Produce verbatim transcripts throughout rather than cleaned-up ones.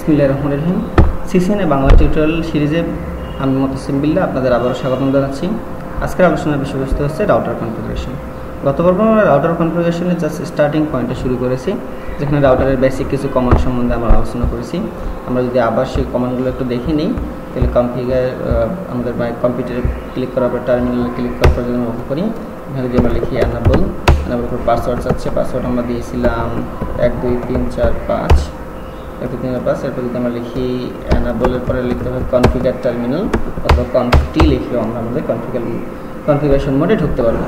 বিসমিল্লাহির রহমানির রহিম। CCNA Bangla tutorial সিরিজে আমি মুতাসিম বিল্লাহ আপনাদের আবারও স্বাগতম জানাচ্ছি। আজকের আলোচনার বিষয়বস্তু হচ্ছে রাউটার কনফিগারেশন। গত পর্বে আমরা রাউটার কনফিগারেশনের জাস্ট স্টার্টিং পয়েন্টে শুরু করেছি, যেখানে রাউটারের বেসিক কিছু কমান্ড সম্বন্ধে আমরা আলোচনা করেছি। আমরা যদি আবার সেই কমান্ডগুলো একটু দেখে নিই, তাহলে কনফিগার আমাদের কম্পিউটারে ক্লিক করার পর টার্মিনালে ক্লিক করার পর যদি আমরা লক্ষ্য করি, এখানে যদি আমরা লিখি অ্যানাবল, অ্যানাবল করে পাসওয়ার্ড চাচ্ছে। পাসওয়ার্ড আমরা দিয়েছিলাম এক দুই তিন চার পাঁচ এক দুই তিন চার পাঁচ। এরপর যদি আমরা লিখি অ্যানাবলের পরে লিখতে হবে কনফিগার টার্মিনাল অথবা কনফি লিখলেও আমরা আমাদের কনফিগার কনফিগারেশন মোডে ঢুকতে পারবো।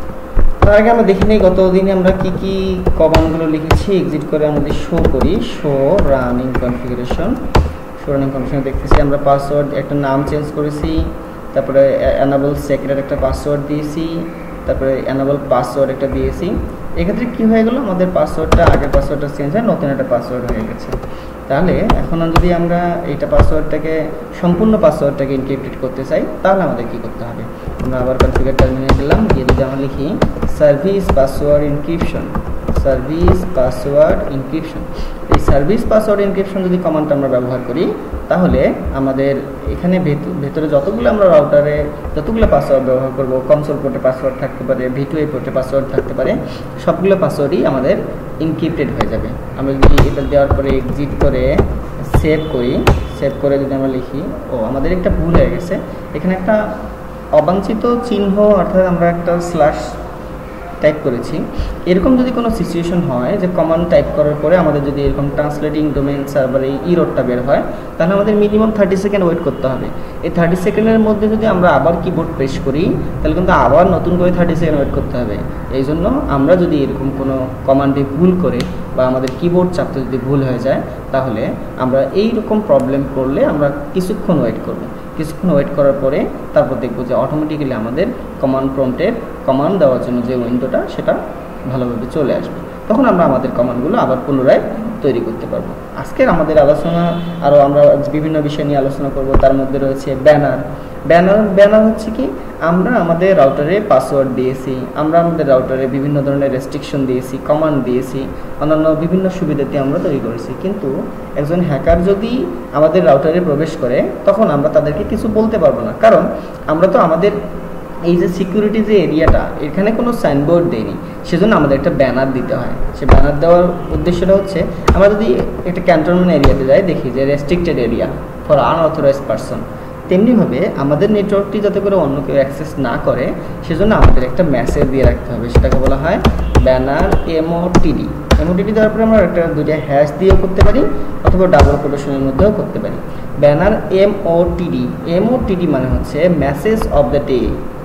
তার আগে আমরা দেখি নিই গত দিনে আমরা কি কি কমান্ডগুলো লিখেছি। এক্সিট করে আমরা যদি শো করি, show running configuration, show running configuration দেখতেছি আমরা পাসওয়ার্ড একটা নাম চেঞ্জ করেছি, তারপরে অ্যানাবল সেক্রেট একটা পাসওয়ার্ড দিয়েছি, তারপরে অ্যানাবল পাসওয়ার্ড একটা দিয়েছি। এক্ষেত্রে কি হয়ে গেল, আমাদের পাসওয়ার্ডটা আগের পাসওয়ার্ডটা চেঞ্জ হয়, নতুন একটা পাসওয়ার্ড হয়ে গেছে। তাহলে এখন যদি আমরা এইটা পাসওয়ার্ডটাকে সম্পূর্ণ পাসওয়ার্ডটাকে এনক্রিপ্টেড করতে চাই, তাহলে আমাদের কি করতে হবে, আমরা আবার কনফিগার টার্মিনালে গেলাম, গিয়ে যদি আমরা লিখি service password encryption, service password encryption. এই সার্ভিস পাসওয়ার্ড এনক্রিপশন যদি কমান্ডটা আমরা ব্যবহার করি, তাহলে আমাদের এখানে ভেতরে যতগুলো আমরা রাউটারে যতগুলো পাসওয়ার্ড ব্যবহার করব, কনসোল পোর্টে পাসওয়ার্ড থাকতে পারে, ভিটুয়ে পোর্টে পাসওয়ার্ড থাকতে পারে, সবগুলো পাসওয়ার্ডই আমাদের এনক্রিপ্টেড হয়ে যাবে। আমরা যদি এটা দেওয়ার পরে এক্সিট করে সেভ করি, সেভ করে যদি আমরা লিখি, ও আমাদের একটা ভুল হয়ে গেছে, এখানে একটা অবাঞ্ছিত চিহ্ন অর্থাৎ আমরা একটা স্ল্যাশ টাইপ করেছি। এরকম যদি কোনো সিচুয়েশন হয় যে কমান্ড টাইপ করার পরে আমাদের যদি এরকম ট্রান্সলেটিং ডোমেইন সার্ভারে এই ইররটা বের হয়, তাহলে আমাদের মিনিমাম থার্টি সেকেন্ড ওয়েট করতে হবে। এই থার্টি সেকেন্ডের মধ্যে যদি আমরা আবার কিবোর্ড প্রেস করি, তাহলে কিন্তু আবার নতুন করে থার্টি সেকেন্ড ওয়েট করতে হবে। এই জন্য আমরা যদি এরকম কোনো কমান্ডে ভুল করে বা আমাদের কিবোর্ড চাপতে যদি ভুল হয়ে যায়, তাহলে আমরা এই রকম প্রবলেম করলে আমরা কিছুক্ষণ ওয়েট করব। কিছুক্ষণ ওয়েট করার পরে তারপর দেখব যে অটোমেটিক্যালি আমাদের কমান্ড প্রম্পটের কমান্ড দেওয়ার জন্য যে উইন্ডোটা সেটা ভালোভাবে চলে আসবে। তখন আমরা আমাদের কমান্ডগুলো আবার পুনরায় তৈরি করতে পারবো। আজকের আমাদের আলোচনা আরও আমরা বিভিন্ন বিষয় নিয়ে আলোচনা করব। তার মধ্যে রয়েছে ব্যানার। ব্যানার ব্যানার হচ্ছে কি, আমরা আমাদের রাউটারে পাসওয়ার্ড দিয়েছি, আমরা আমাদের রাউটারে বিভিন্ন ধরনের রেস্ট্রিকশন দিয়েছি, কমান্ড দিয়েছি, অন্যান্য বিভিন্ন সুবিধাতে আমরা তৈরি করেছি। কিন্তু একজন হ্যাকার যদি আমাদের রাউটারে প্রবেশ করে, তখন আমরা তাদেরকে কিছু বলতে পারবো না, কারণ আমরা তো আমাদের এই যে সিকিউরিটি যে এরিয়াটা, এখানে কোনো সাইনবোর্ড দেয়নি, সেজন্য আমাদের একটা ব্যানার দিতে হয়। সে ব্যানার দেওয়ার উদ্দেশ্যটা হচ্ছে, আমরা যদি একটা ক্যান্টনমেন্ট এরিয়াতে যাই, দেখি যে restricted area for unauthorized person, তেমনিভাবে আমাদের নেটওয়ার্কটি যাতে করে অন্য কেউ অ্যাক্সেস না করে, সেজন্য আমাদের একটা মেসেজ দিয়ে রাখতে হবে। সেটাকে বলা হয় ব্যানার এমওটিডি। এমওটিডি দেওয়ার পরে আমরা একটা দুইটা হ্যাশ দিয়েও করতে পারি, অথবা ডাবল কোটেশনের মধ্যেও করতে পারি। ব্যানার এমওটিডি, এমওটিডি মানে হচ্ছে message of the day.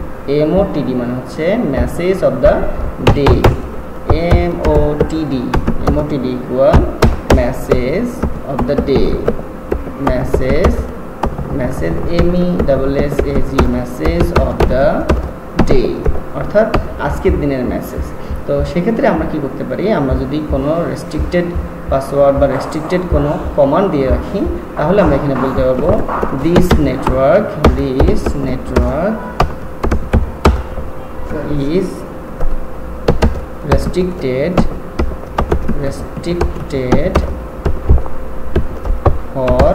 MOTD মানে হচ্ছে message of the day. MOTD, MOTD equal message of the day, message message M E double S A G, message of the day, অর্থাৎ আজকের দিনের মেসেজ। তো সেক্ষেত্রে আমরা কি করতে পারি, আমরা যদি কোনো রেস্ট্রিক্টেড পাসওয়ার্ড বা রেস্ট্রিক্টেড কোনো কমান্ড দিয়ে রাখি, তাহলে আমরা এখানে বলতে পারবো this network this network is restricted restricted for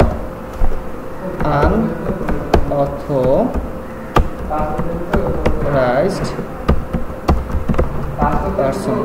unauthorized person.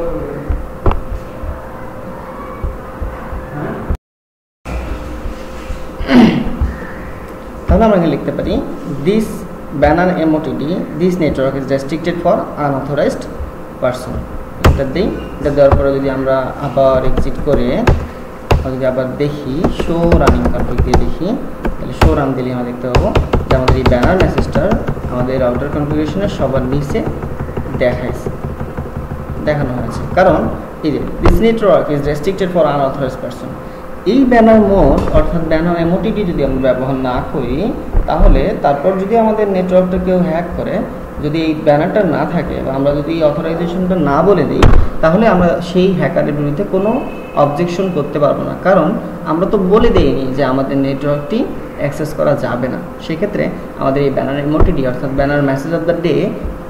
তাহলে আমরা এখানে লিখতে পারি this banner MOTD, this network is restricted for unauthorized person. এটা দিই, এটা দেওয়ার পরে যদি আমরা আবার এক্সিট করে যদি আবার দেখি শো রানিং কনফিগ দিয়ে দেখি, তাহলে শো রান দিলে আমরা দেখতে পাবো যে আমাদের এই ব্যানার মেসেজটা আমাদের রাউটার কনফিগারেশনের সবার নিচে দেখাইছে দেখানো হয়েছে। কারণ এই যে this network is restricted for unauthorized person, এই ব্যানার মোড অর্থাৎ ব্যানার এমওটিডি যদি আমরা ব্যবহার না করি, তাহলে তারপর যদি আমাদের নেটওয়ার্কটা কেউ হ্যাক করে, যদি এই ব্যানারটা না থাকে বা আমরা যদি এই অথরাইজেশনটা না বলে দিই, তাহলে আমরা সেই হ্যাকারের বিরুদ্ধে কোনো অবজেকশন করতে পারবো না, কারণ আমরা তো বলে দেইনি যে আমাদের নেটওয়ার্কটি অ্যাক্সেস করা যাবে না। সেক্ষেত্রে আমাদের এই ব্যানার এমওটিডি অর্থাৎ banner message of the day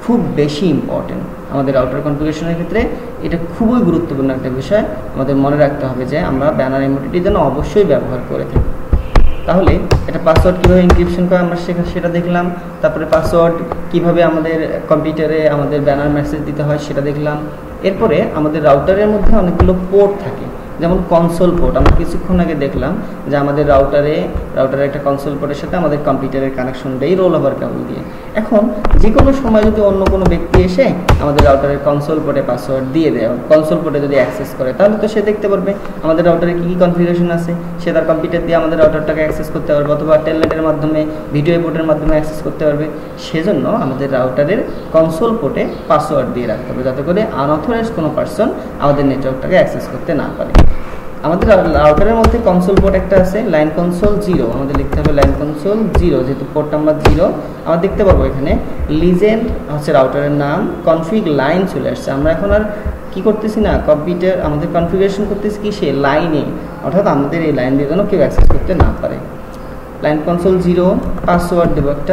খুব বেশি ইম্পর্টেন্ট আমাদের রাউটার কনফিগারেশনের ক্ষেত্রে। এটা খুবই গুরুত্বপূর্ণ একটা বিষয়, আমাদের মনে রাখতে হবে যে আমরা ব্যানার এমওটিটি যেন অবশ্যই ব্যবহার করে থাকি। তাহলে এটা পাসওয়ার্ড কীভাবে এনক্রিপশন করে আমরা সেটা দেখলাম, তারপরে পাসওয়ার্ড কিভাবে আমাদের কম্পিউটারে আমাদের ব্যানার মেসেজ দিতে হয় সেটা দেখলাম। এরপরে আমাদের রাউটারের মধ্যে অনেকগুলো পোর্ট থাকে, যেমন কনসোল পোর্ট। আমরা কিছুক্ষণ আগে দেখলাম যে আমাদের রাউটারে রাউটারে একটা কনসোল পোর্টের সাথে আমাদের কম্পিউটারের কানেকশন দেই রোল ওভার কেবল দিয়ে। এখন যে কোনো সময় যদি অন্য কোনো ব্যক্তি এসে আমাদের রাউটারের কনসোল পোর্টে পাসওয়ার্ড দিয়ে দেয়, কনসোল পোর্টে যদি অ্যাক্সেস করে, তাহলে তো সে দেখতে পারবে আমাদের রাউটারে কী কী কনফিগারেশন আছে। সে তার কম্পিউটার দিয়ে আমাদের রাউটারটাকে অ্যাক্সেস করতে পারবে, অথবা টেলনেটের মাধ্যমে ভিডিও পোর্টের মাধ্যমে অ্যাক্সেস করতে পারবে। সেজন্য আমাদের রাউটারের কনসোল পোর্টে পাসওয়ার্ড দিয়ে রাখতে হবে, যাতে করে আনঅথরাইজ কোনো পারসন আমাদের নেটওয়ার্কটাকে অ্যাক্সেস করতে না পারে। আমাদের রাউটারের মধ্যে কনসোল পোর্ট একটা আছে, লাইন কনসোল জিরো। আমাদের লিখতে হবে লাইন কনসোল জিরো, যেহেতু পোর্ট নাম্বার জিরো। আমরা দেখতে পাবো এখানে লিজেন্ড হচ্ছে রাউটারের নাম, কনফিগ লাইন চলে আসছে। আমরা এখন আর কি করতেছি না, কম্পিউটার আমাদের কনফিগারেশন করতেছি কি সে লাইনে, অর্থাৎ আমাদের এই লাইন দিয়ে যেন কেউ অ্যাক্সেস করতে না পারে। লাইন কনসোল জিরো, পাসওয়ার্ড দেবো একটা,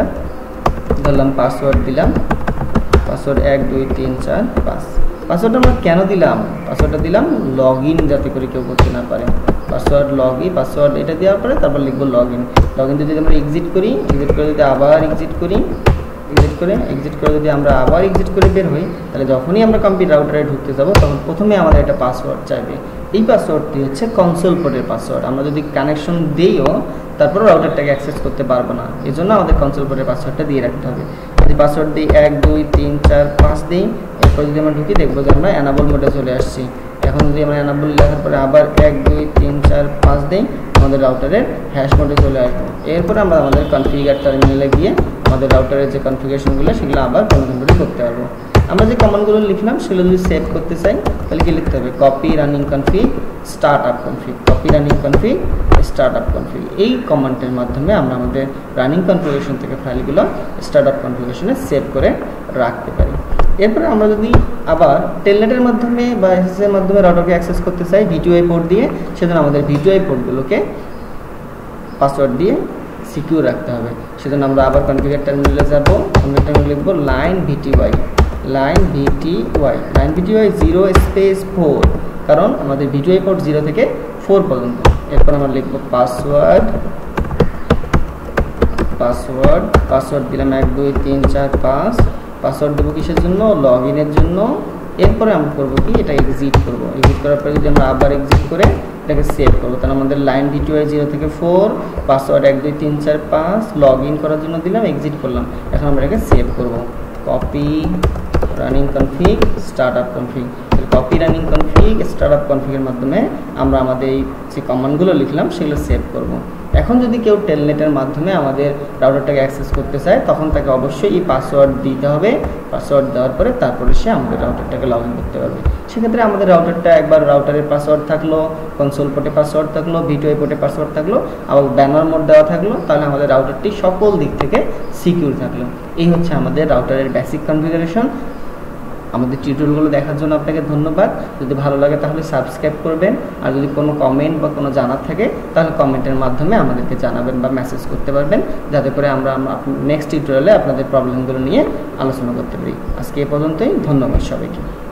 ধরলাম পাসওয়ার্ড দিলাম, পাসওয়ার্ড এক দুই তিন চার পাঁচ। পাসওয়ার্ডটা আমরা কেন দিলাম, পাসওয়ার্ডটা দিলাম লগ ইন যাতে করে কেউ করতে না পারে। পাসওয়ার্ড লগ ইন, পাসওয়ার্ড এটা দেওয়ার পরে তারপর লিখবো লগ ইন। লগ ইন যদি আমরা এক্সিট করি, এক্সিট করে যদি আবার এক্সিট করি, এক্সিট করে এক্সিট করে যদি আমরা আবার এক্সিট করে বের হই, তাহলে যখনই আমরা কম্পিউটার রাউটারে ঢুকতে যাবো তখন প্রথমে আমাদের একটা পাসওয়ার্ড চাইবে। এই পাসওয়ার্ডটি হচ্ছে কনসোল পোর্টের পাসওয়ার্ড। আমরা যদি কানেকশন দিইও তারপরে রাউটারটাকে অ্যাক্সেস করতে পারবো না, এই জন্য আমাদের কনসোল পোর্টের পাসওয়ার্ডটা দিয়ে রাখতে হবে। যদি পাসওয়ার্ড দিই এক দুই তিন চার পাঁচ দিই, এরপর যদি আমরা ঢুকি দেখবো যে আমরা অ্যানাবল মোডে চলে আসছি। এখন যদি আমরা অ্যানাবল লেখার পরে আবার এক দুই তিন চার পাঁচ দিই, আমাদের রাউটারের হ্যাশ মোডে চলে আসবো। এরপরে আমরা আমাদের কনফিগার টার্মিনালে গিয়ে আমাদের রাউটারের যে কনফিগারেশনগুলো সেগুলো আবার কনফিগার করতে পারবো। আমরা যে কমান্ডগুলো লিখলাম সেগুলো যদি সেভ করতে চাই তাহলে কি লিখতে হবে, copy running config startup config, copy running config startup config. এই কমান্ডের মাধ্যমে আমরা আমাদের রানিং কনফিগারেশন থেকে ফাইলগুলো স্টার্ট আপ কনফিগারেশনে সেভ করে রাখতে পারি। এরপরে আমরা যদি আবার টেলনেটের মাধ্যমে বা এসএসএস এর মাধ্যমে রাউটারকে অ্যাক্সেস করতে চাই ভিটিওআই পোর্ট দিয়ে, সেজন্য আমাদের ভিটিওআই পোর্টগুলোকে পাসওয়ার্ড দিয়ে সিকিউর রাখতে হবে। সেজন্য আমরা আবার কনফিগার টার্মিনালে যাব, কনফিগার টার্মিনালে লিখব line VTY, line VTY, line VTY zero space four, কারণ আমাদের ভিটিওআই পোর্ট জিরো থেকে ফোর পর্যন্ত। এরপর আমরা লিখব পাসওয়ার্ড, পাসওয়ার্ড পাসওয়ার্ড দিলাম এক দুই তিন চার পাঁচ। পাসওয়ার্ড দেবো কিসের জন্য, লগ ইনের জন্য। এরপরে আমরা করবো কি, এটা এক্সিট করবো। এক্সিট করার পরে যদি আমরা আবার এক্সিট করে এটাকে সেভ করবো, তাহলে আমাদের লাইন ভিটিওআই জিরো থেকে ফোর, পাসওয়ার্ড এক দুই তিন চার পাঁচ, লগ ইন করার জন্য দিলাম, এক্সিট করলাম। এখন আমরা এটাকে সেভ করবো, copy running config startup config. Copy running config startup কনফিগের মাধ্যমে আমরা আমাদের এই যে কমান্ডগুলো লিখলাম সেগুলো সেভ করব। এখন যদি কেউ টেলনেটের মাধ্যমে আমাদের রাউটারটাকে অ্যাক্সেস করতে চায় তখন তাকে অবশ্যই এই পাসওয়ার্ড দিতে হবে। পাসওয়ার্ড দেওয়ার পরে তারপরে সে আমাদের রাউটারটাকে লগ ইন করতে পারবে। সেক্ষেত্রে আমাদের রাউটারটা একবার রাউটারের পাসওয়ার্ড থাকলো, কনসোল পোর্টে পাসওয়ার্ড থাকলো, ভিটিওআই পোর্টে পাসওয়ার্ড থাকলো, আবার ব্যানার মোড দেওয়া থাকলো, তাহলে আমাদের রাউটারটি সকল দিক থেকে সিকিউর থাকলো। এই হচ্ছে আমাদের রাউটারের বেসিক কনফিগারেশন। আমাদের টিউটোরিয়ালগুলো দেখার জন্য আপনাকে ধন্যবাদ। যদি ভালো লাগে তাহলে সাবস্ক্রাইব করবেন, আর যদি কোনো কমেন্ট বা কোনো জানার থাকে তাহলে কমেন্টের মাধ্যমে আমাদেরকে জানাবেন বা মেসেজ করতে পারবেন, যাতে করে আমরা নেক্সট টিউটোরিয়ালে আপনাদের প্রবলেমগুলো নিয়ে আলোচনা করতে পারি। আজকে এ পর্যন্তই, ধন্যবাদ সবাইকে।